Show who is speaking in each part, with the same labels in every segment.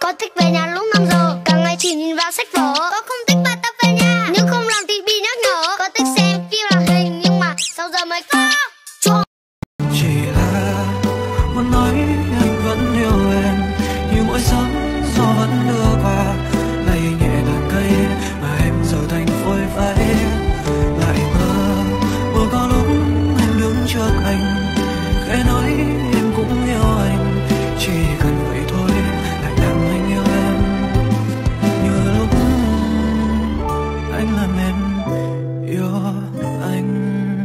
Speaker 1: Có thích về nhà lúc 5 giờ, cả ngày chỉ nhìn vào sách vở. Có không thích bài tập về nhà, nhưng không làm thì bị nhắc nhở. Có thích xem phim hoạt hình, nhưng mà sau giờ mới có.
Speaker 2: Chỉ là muốn nói anh vẫn yêu em, như mỗi sóng gió vẫn đưa qua, lay nhẹ tàn cây mà em giờ thành phôi phai. Lại mơ có lúc em đứng trước anh, khẽ nói em cũng yêu anh, chỉ cần vậy thôi lại làm anh yêu em. Như lúc anh làm em yêu anh.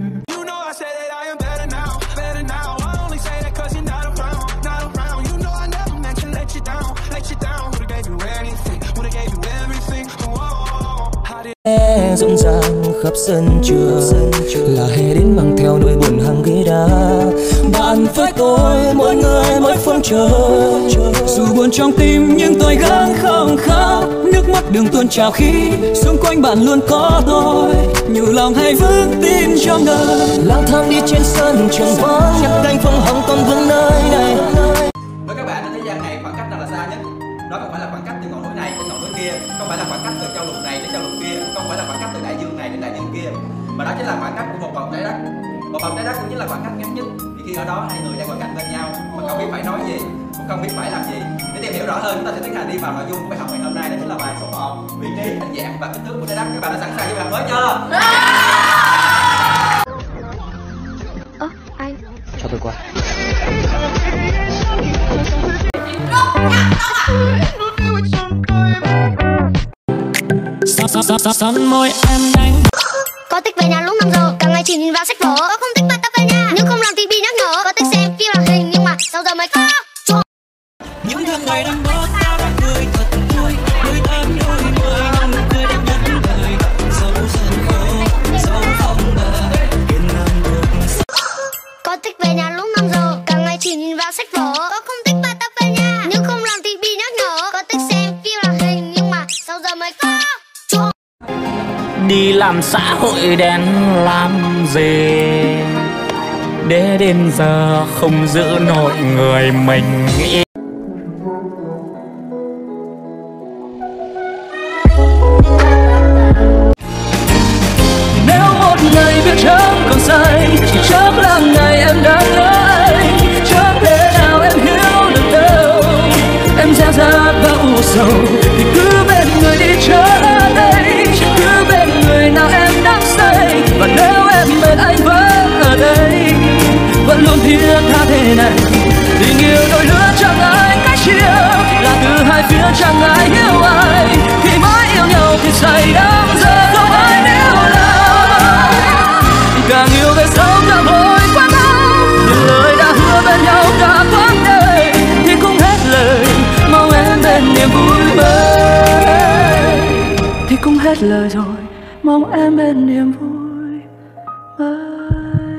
Speaker 3: Rộn ràng khắp sân trường là hè đến mang theo nỗi buồn hàng ghế đá. Bạn với tôi mỗi người mỗi phương trời, dù buồn trong tim nhưng tôi gắng không khóc. Nước mắt đường tuôn trào khi xung quanh bạn luôn có tôi, nhiều lòng hãy vững tin trong đời. Lang thang đi trên sân trường vắng, nhặt cánh phương hồng còn vương nơi này.
Speaker 4: Với các bạn, thế gian này khoảng cách nào là xa nhất? Đó không phải là khoảng cách từ ngọn núi này đến ngọn núi kia, không phải là khoảng cách từ châu lục này đến châu lục kia, không phải là khoảng cách từ đại dương này đến đại dương kia, mà đó chính là khoảng cách của một vòng trái đất. Một vòng trái đất cũng chính là khoảng cách ngắn nhất, thì khi ở đó hai người đang ngồi cạnh bên nhau mà không biết phải nói gì, cũng không biết phải làm gì. Để tìm hiểu rõ hơn, chúng ta sẽ tiến hành đi vào nội dung của bài học ngày hôm nay, đó chính là bài số 1, vị trí, hình dạng và kích thước của trái đất. Các bạn đã sẵn sàng cho bài học mới chưa?
Speaker 1: Anh
Speaker 3: Cho tôi qua. Sắn môi em đánh.
Speaker 1: có thích về nhà lúc 5 giờ, cả ngày chỉ nhìn vào sách vở. Có không thích bài tập về nhà, nhưng không làm thì bị nhắc nhở. Có thích xem phim hoạt hình, nhưng mà sau giờ mới có.
Speaker 2: Những tháng ngày đang bớt ta đang cười thật vui, đôi ta đôi mươi năm nụ cười đẹp nhất đời. Dẫu dần khổ, dẫu không ngờ yên nam được.
Speaker 1: Có thích về nhà lúc 5 giờ, cả ngày chỉ nhìn vào sách vở. Có không thích bài tập về nhà, nhưng không làm thì bị nhắc nhở. Có thích xem phim hoạt hình, nhưng mà sau giờ mới có.
Speaker 3: Đi làm xã hội đen làm gì, để đến giờ không giữ nổi người mình yêu. Nếu một ngày biết trắng còn say, chỉ chắc là ngày em đã lấy. Chẳng thể nào em hiểu được đâu, em ra và u sầu thì cứ bên người đi chờ đây, cứ bên người nào em đang say. Và nếu em bên anh vẫn ở đây, vẫn luôn thiết tha thế này. Tình yêu đôi lứa chẳng ai cách chia, là từ hai phía chẳng ai hiểu ai. Khi mới yêu nhau thì say đắm, giờ không ai níu lại. Càng yêu về sau càng vội quá mau, những lời đã hứa bên nhau cả quãng đời thì cũng hết lời. Mong em bên niềm vui mới thì cũng hết lời rồi. Mong em bên niềm vui mới.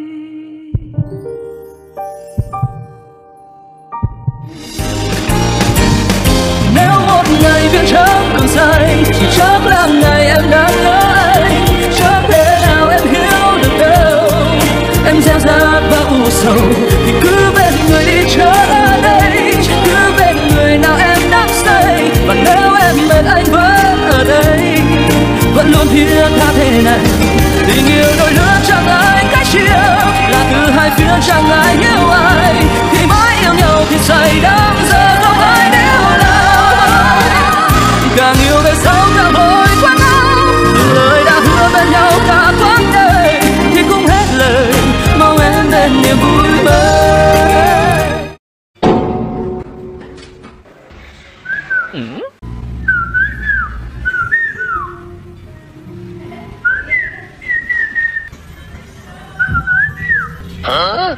Speaker 3: Nếu một ngày viên trắng còn say, chỉ chắc là ngày em đã lấy. Chẳng thể nào em hiểu được đâu, em gieo rát và u sầu thì cứ bên người đi chờ đây, cứ bên người nào em đang say. Và nếu em bên anh vẫn ở đây, vẫn luôn thiết tha thế này. Tình yêu đôi lứa chẳng ai cách chia, là từ hai phía chẳng ai hiểu ai. Khi mới yêu nhau thì say đắm, giờ không ai níu lại. Càng yêu về sau càng vội quá mau, những lời đã hứa bên nhau cả quãng đời thì cũng hết lời. Mong em bên niềm vui mới.
Speaker 5: Hả?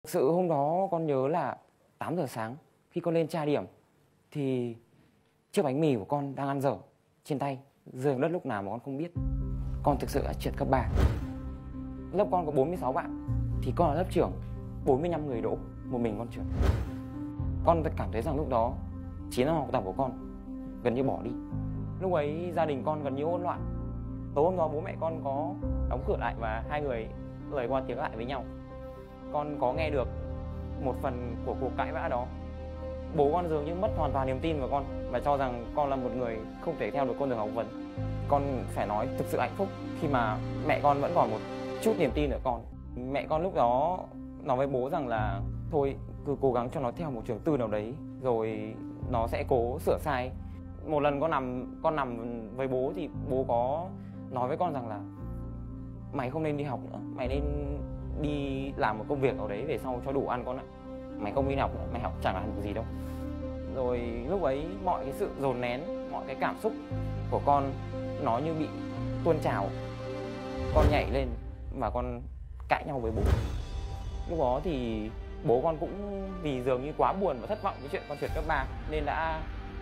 Speaker 5: Sự hôm đó con nhớ là 8 giờ sáng khi con lên tra điểm thì chiếc bánh mì của con đang ăn dở trên tay rơi xuống đất lúc nào mà con không biết. Con thực sự đã trượt cấp 3. Lớp con có 46 bạn thì con là lớp trưởng, 45 người đỗ, một mình con trượt. Con cảm thấy rằng lúc đó 9 năm học tập của con gần như bỏ đi. Lúc ấy gia đình con gần như hỗn loạn. Tối hôm đó bố mẹ con có đóng cửa lại và hai người lời qua tiếng lại với nhau. Con có nghe được một phần của cuộc cãi vã đó. Bố con dường như mất hoàn toàn niềm tin vào con và cho rằng con là một người không thể theo được con đường học vấn. Con phải nói thực sự hạnh phúc khi mà mẹ con vẫn còn một chút niềm tin ở con. Mẹ con lúc đó nói với bố rằng là thôi cứ cố gắng cho nó theo một trường tư nào đấy rồi nó sẽ cố sửa sai. Một lần con nằm với bố thì bố có nói với con rằng là mày không nên đi học nữa, mày nên đi làm một công việc nào đấy về sau cho đủ ăn con ạ. Mày không đi học nữa, mày học chẳng làm được gì đâu. Rồi lúc ấy mọi cái sự dồn nén, mọi cái cảm xúc của con nó như bị tuôn trào. Con nhảy lên và con cãi nhau với bố. Lúc đó thì bố con cũng vì dường như quá buồn và thất vọng với chuyện con trượt cấp 3 nên đã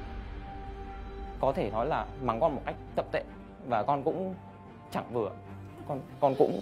Speaker 5: có thể nói là mắng con một cách tậm tệ. Và con cũng chẳng vừa. Con cũng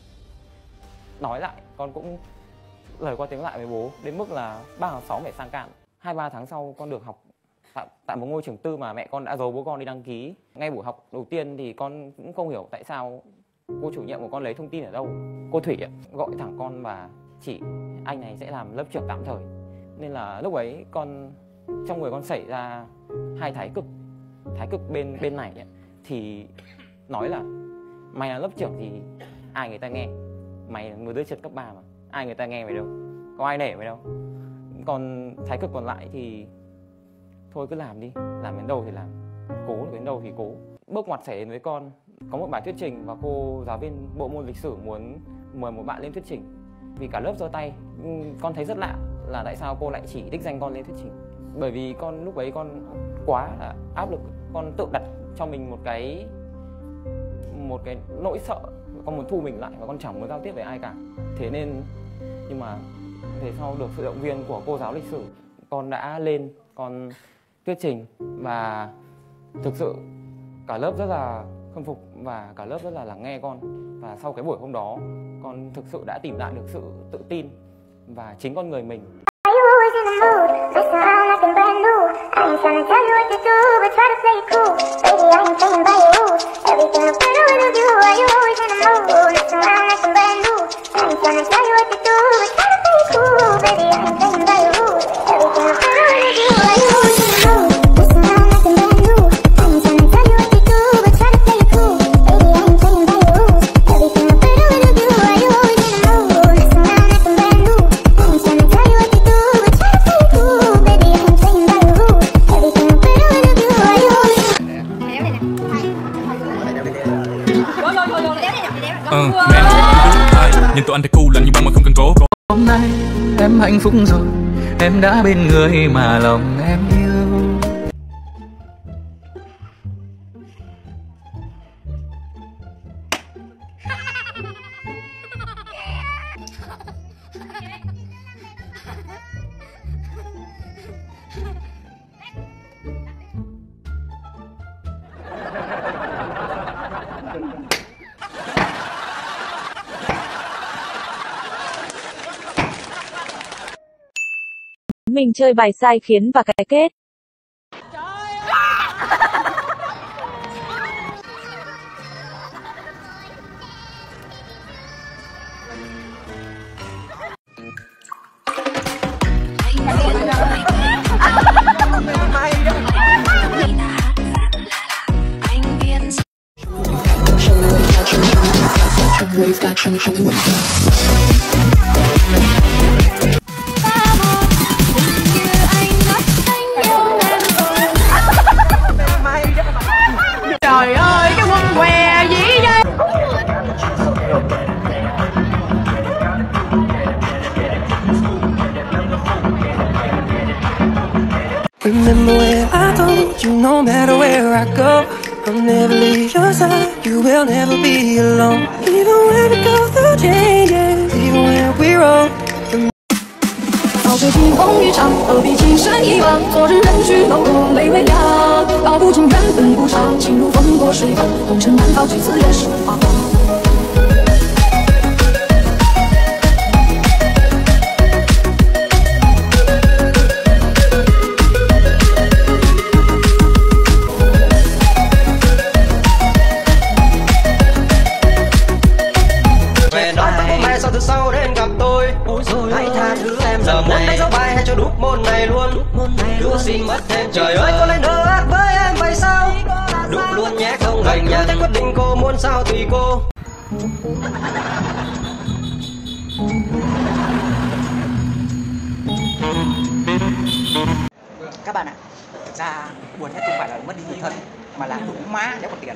Speaker 5: nói lại, con cũng lời qua tiếng lại với bố đến mức là ba hàng xóm phải sang cản. 2-3 tháng sau con được học tại một ngôi trường tư mà mẹ con đã giấu bố con đi đăng ký. Ngay buổi học đầu tiên thì con cũng không hiểu tại sao cô chủ nhiệm của con lấy thông tin ở đâu. Cô Thủy gọi thẳng con và chỉ anh này sẽ làm lớp trưởng tạm thời. Nên là lúc ấy con trong người con xảy ra hai thái cực. Thái cực bên này thì nói là mày là lớp trưởng thì ai người ta nghe. Mày là một đứa trượt cấp 3 mà ai người ta nghe mày đâu, có ai nể mày đâu. Còn thái cực còn lại thì thôi cứ làm đi, làm đến đâu thì làm, cố đến đâu thì cố. Bước ngoặt xảy đến với con có một bài thuyết trình và cô giáo viên bộ môn lịch sử muốn mời một bạn lên thuyết trình. Vì cả lớp giơ tay, con thấy rất lạ là tại sao cô lại chỉ đích danh con lên thuyết trình. Bởi vì con lúc ấy con quá là áp lực, con tự đặt cho mình một cái nỗi sợ, con muốn thu mình lại và con chẳng muốn giao tiếp với ai cả. Thế nên nhưng mà về sau được sự động viên của cô giáo lịch sử, con đã lên con thuyết trình và thực sự cả lớp rất là khâm phục và cả lớp rất là lắng nghe con. Và sau cái buổi hôm đó con thực sự đã tìm lại được sự tự tin và chính con người mình.
Speaker 6: Nhưng tụi anh thì cool lạnh như bông mà không cần cố.
Speaker 2: Hôm nay em hạnh phúc rồi, em đã bên người mà lòng em yêu.
Speaker 7: Mình chơi bài sai khiến và cái kết.
Speaker 8: Trời ơi, cái quân què gì vậy?
Speaker 2: Remember where I told you no matter where I go, I'll never leave your side, you will never be alone. Even when we go through changes, even when we're old.
Speaker 9: 是晴空一场，何必情深一往？昨日人去楼空泪微凉，道不尽缘分不长，情如风过水浪，红尘难逃，几次也是花光。
Speaker 10: Sau đến gặp tôi, hãy tha thứ em giờ muốn đánh dấu bài hay cho đúp môn này luôn. Đứa xin mất thêm trời ơi có lên đỡ ác với em vậy sao? Đúp luôn nhé không đành nhận quyết định cô muốn sao tùy cô.
Speaker 11: Các bạn ạ, thực ra buồn nhất không phải là mất đi người thân mà là đúng má nếu còn tiền.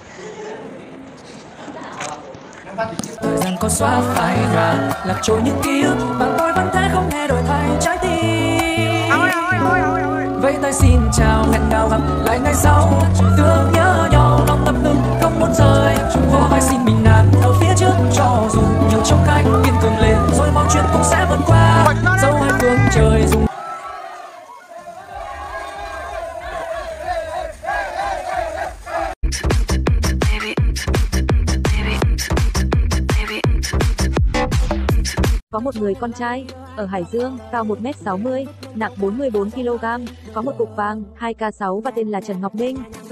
Speaker 3: Thời gian có xóa phai nhòa lạc trôi những ký ức mà tôi vẫn thế không hề đổi thay trái tim. Vậy tay xin chào hẹn nào gặp lại ngày sau, thương nhớ nhau lòng ngập ngừng không muốn rời. Vô vai xin bình an ở phía trước cho dù nhiều trong cánh kiên cường lên rồi mọi chuyện cũng sẽ vượt qua. Dẫu hai phương trời dùng
Speaker 7: Có một người con trai, ở Hải Dương, cao 1m60, nặng 44kg, có một cục vàng, 2K6 và tên là Trần Ngọc Minh.